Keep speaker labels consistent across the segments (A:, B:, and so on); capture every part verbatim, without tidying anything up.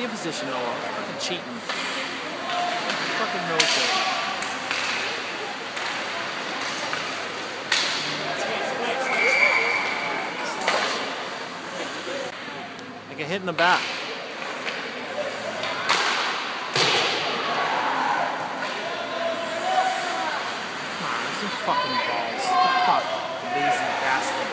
A: your position, Noah. Fucking cheating. Fucking no shit. I get hit in the back. Come on, some fucking balls. What the fuck? Lazy bastard.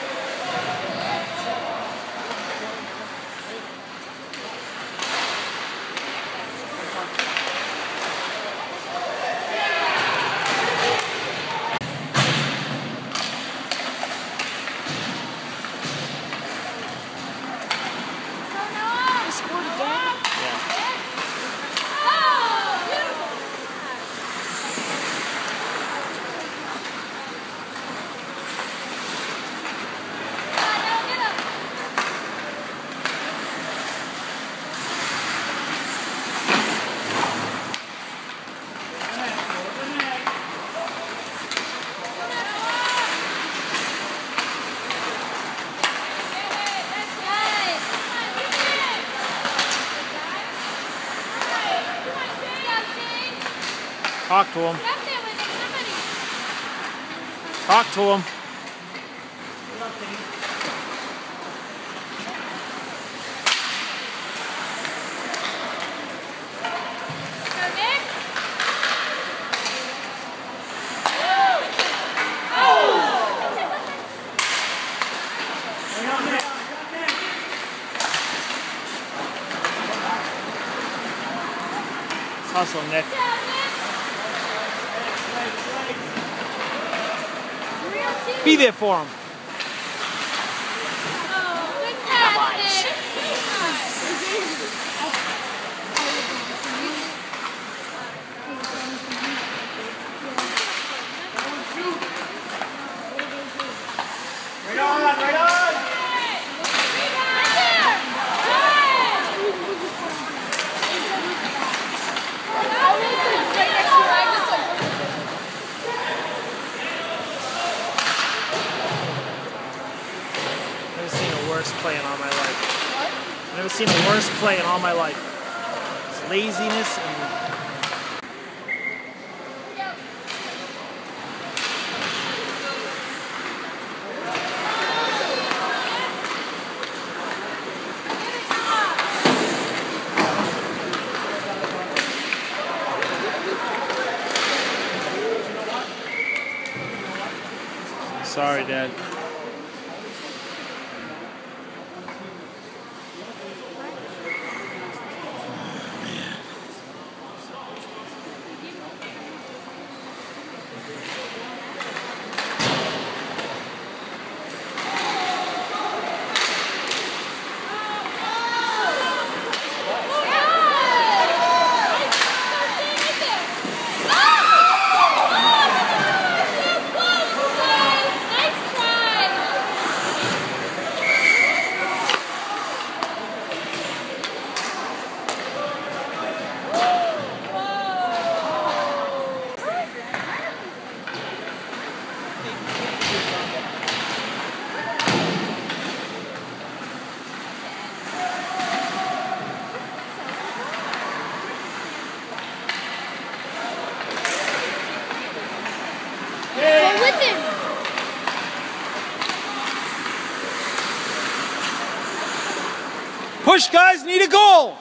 A: Talk to him. Talk to him. Hustle, Nick. Be there for him.
B: Oh, good pass, Nick.
C: Right on, right on.
A: Worst play in all my life. What? I've never seen a worse play in all my life. It's laziness and... Sorry, Dad. Push, guys, need a goal!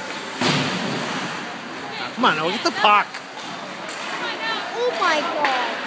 A: Come on, now get the puck.
B: Oh my God.